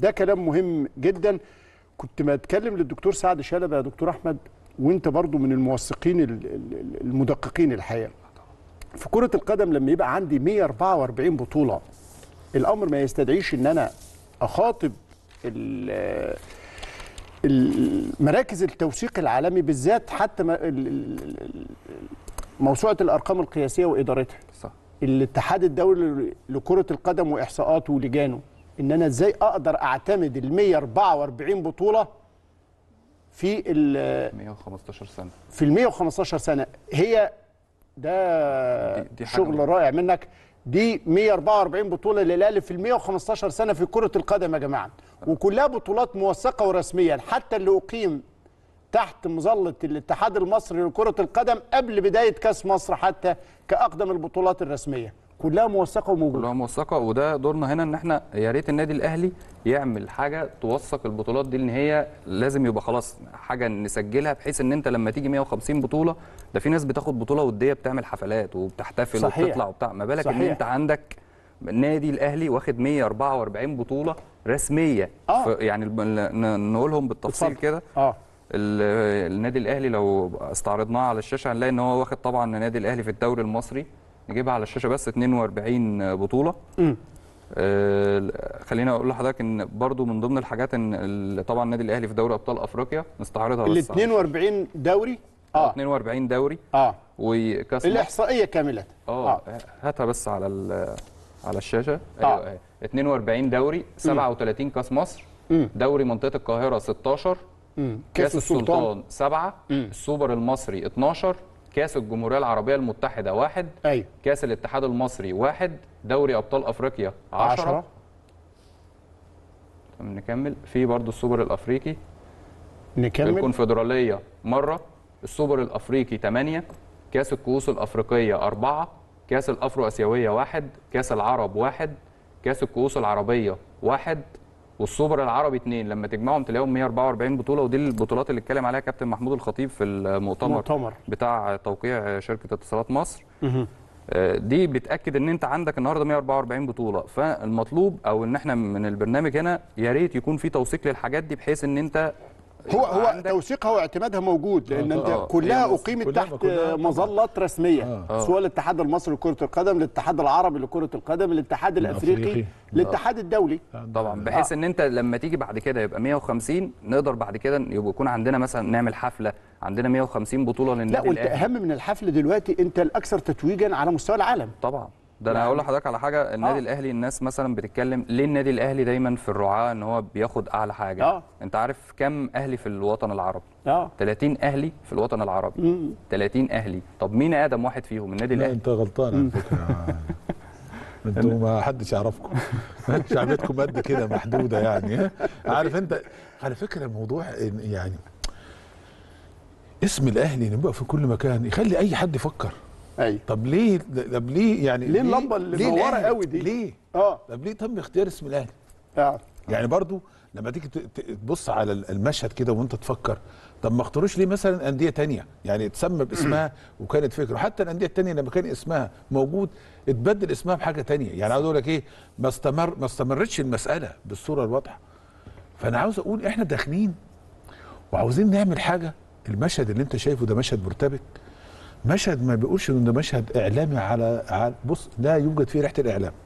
ده كلام مهم جدا. كنت ما اتكلم للدكتور سعد شلبي يا دكتور احمد، وانت برضو من الموثقين المدققين الحقيقه في كره القدم. لما يبقى عندي 144 بطوله، الامر ما يستدعيش ان انا اخاطب مراكز التوثيق العالمي بالذات، حتى موسوعه الارقام القياسيه وادارتها، صح. الاتحاد الدولي لكره القدم واحصاءاته ولجانه، ان انا ازاي اقدر اعتمد ال 144 بطوله في ال 115 سنه، في ال 115 سنه. هي دي شغل رائع منك. دي 144 بطوله للاهلي في ال 115 سنه في كره القدم يا جماعه، وكلها بطولات موثقه ورسميه، حتى اللي اقيم تحت مظله الاتحاد المصري لكره القدم قبل بدايه كاس مصر، حتى كاقدم البطولات الرسميه، كلها موثقه وموجوده. كلها موثقه، وده دورنا هنا ان احنا يا ريت النادي الاهلي يعمل حاجه توثق البطولات دي، ان هي لازم يبقى خلاص حاجه نسجلها، بحيث ان انت لما تيجي 150 بطوله، ده في ناس بتاخد بطوله وديه بتعمل حفلات وبتحتفل، صحيح. وبتطلع وبتاع، ما بالك ان انت عندك النادي الاهلي واخد 144 بطوله رسميه. يعني نقولهم بالتفصيل كده. النادي الاهلي لو استعرضناه على الشاشه هنلاقي ان هو واخد طبعا النادي الاهلي في الدوري المصري، نجيبها على الشاشه بس 42 بطوله. خلينا اقول لحضرتك ان برضو من ضمن الحاجات ان طبعا النادي الاهلي في دوري ابطال افريقيا، نستعرضها بس. ال 42 دوري 42 دوري وكاس الاحصائيه كامله. هاتها بس على الشاشه. ايوه 42 دوري، 37 كاس مصر، دوري منطقه القاهره 16، كاس السلطان 7، السوبر المصري 12، كاس الجمهوريه العربيه المتحده 1، أيوة. كاس الاتحاد المصري 1، دوري ابطال افريقيا 10. نكمل في برضو السوبر الافريقي، نكمل الكونفدراليه مره، السوبر الافريقي 8، كاس الكؤوس الافريقيه 4، كاس الافرو اسيويه 1، كاس العرب 1، كاس الكؤوس العربيه 1، والسوبر العربي 2. لما تجمعهم تلاقيهم 144 بطوله، ودي البطولات اللي اتكلم عليها كابتن محمود الخطيب في المؤتمر بتاع توقيع شركه اتصالات مصر. دي بتاكد ان انت عندك النهارده 144 بطوله. فالمطلوب او ان احنا من البرنامج هنا يا ريت يكون في توثيق للحاجات دي، بحيث ان انت هو توثيقها واعتمادها موجود، لان انت كلها اقيمت تحت مظلات رسميه، سواء الاتحاد المصري لكره القدم، الاتحاد العربي لكره القدم، الاتحاد الافريقي، الاتحاد الدولي. طبعا بحيث ان انت لما تيجي بعد كده يبقى 150، نقدر بعد كده يكون عندنا مثلا نعمل حفله عندنا 150 بطوله للنادي الاهلي. لا، وانت اهم من الحفل دلوقتي انت الاكثر تتويجا على مستوى العالم. طبعا ده انا هقول لحضرتك على حاجه. النادي الاهلي الناس مثلا بتتكلم ليه النادي الاهلي دايما في الرعاه ان هو بياخد اعلى حاجه. انت عارف كم اهلي في الوطن العربي؟ 30 اهلي في الوطن العربي. 30 اهلي. طب مين اقدم واحد فيهم؟ النادي الاهلي. انت غلطان على فكره. انتوا ما حدش يعرفكم. شعبيتكم قد كده محدوده يعني. عارف انت على فكره الموضوع يعني اسم الاهلي نبقى في كل مكان يخلي اي حد يفكر. ايوه. طب ليه يعني ليه اللمبه اللي منوره قوي دي؟ ليه؟ طب ليه تم اختيار اسم الاهلي؟ يعني برضو لما تيجي تبص على المشهد كده وانت تفكر، طب ما اختاروش ليه مثلا انديه ثانيه يعني تسمى باسمها وكانت فكره، حتى الانديه الثانيه لما كان اسمها موجود اتبدل اسمها بحاجه ثانيه. يعني عاوز اقول لك ايه، ما استمرتش المساله بالصوره الواضحه. فانا عاوز اقول احنا داخلين وعاوزين نعمل حاجه. المشهد اللي انت شايفه ده مشهد مرتبك، مشهد ما بيقولش انه ده مشهد اعلامي على بص لا يوجد فيه ريحه الاعلام.